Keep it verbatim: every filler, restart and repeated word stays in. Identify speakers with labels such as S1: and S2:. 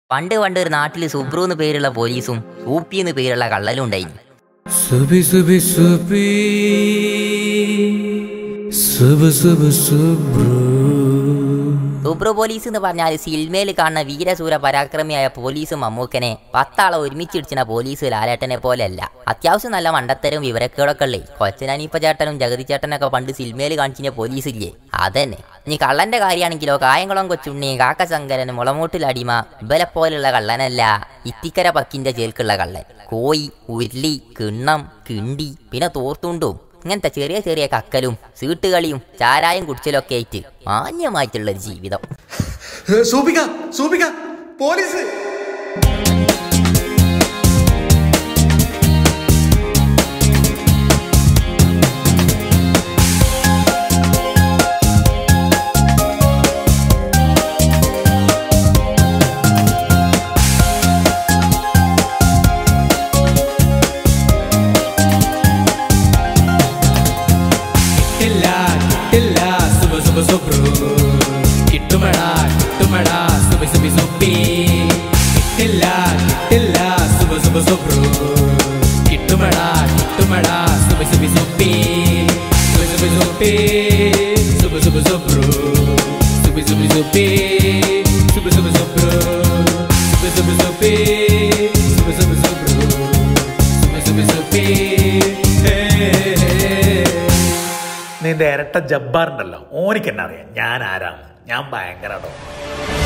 S1: പണ്ട് പണ്ട് ഒരു നാട്ടിൽ സുബ്രു എന്ന് പേരുള്ള പോലീസും സൂപ്പി എന്ന് പേരുള്ള കള്ളലും ഉണ്ടായിരുന്നു.
S2: സുബി സുബി സുബി സുബ സുബ സുബ്രു.
S1: സുബ്രു പോലീസ് എന്ന് പറഞ്ഞാൽ സിനിമയിൽ കാണുന്ന വീരസൂര പരാക്രമിയായ പോലീസ് മമ്മൂക്കനെ പത്താളെ ഒരുമിച്ചിടിച്ചിന പോലീസ് ലാലേട്ടനെ പോലെയല്ല. അത്യാവശ്യം നല്ല മണ്ടത്തരും വിവരക്കേടൊക്കെ ഉള്ളേ. കൊച്ചനീപ്പ ചേട്ടനും ജഗതി ചേട്ടനൊക്കെ പണ്ട് സിനിമയിൽ കാണിച്ചിന പോലീസ് ഇല്ലേ, അതന്നെ. ഇനി കള്ളന്റെ കാര്യമാണെങ്കിലോ കായംകുളം കൊച്ചുണ്ണി, കാക്കശങ്കരൻ, മുളമൂട്ടിലടിമ ഇവലെ പോലുള്ള കള്ളനല്ല, ഇത്തിക്കര പക്കിന്റെ ചേൽക്കുള്ള കള്ളൻ. കോയി, ഉരുളി, കിണ്ണം, കിണ്ടി, പിന്നെ തോർത്തുണ്ടും ഇങ്ങനത്തെ ചെറിയ ചെറിയ കക്കലും സീട്ടുകളിയും ചാരായം കുടിച്ചലൊക്കെ ആയിട്ട് മാന്യമായിട്ടുള്ളൊരു ജീവിതം.
S3: സൂപിക സൂപിക പോലീസ്.
S2: കിട്ടുമടാ കിട്ടുമടാ സുബി സുബി സുബി. കിട്ടില്ല കിട്ടില്ല സുബ സുബ സുബ്രു. കിട്ടുമടാ കിട്ടുമടാ സുബി സുബി സുബി. സുബി സുബി സുബി സുബ സുബ സുബ്രു. സുബി സുബി സുബി സുബി സുബി സുബ്രു. സുബി സുബി സുബി സുബി സുബി സുബ്രു. സുബി സുബി സുബി.
S3: നിന്റെ ഇരട്ട ജബ്ബാറുണ്ടല്ലോ, ഓനിക്ക് എന്നെ അറിയാം ഞാൻ ആരാണ്. ഞാൻ ഭയങ്കര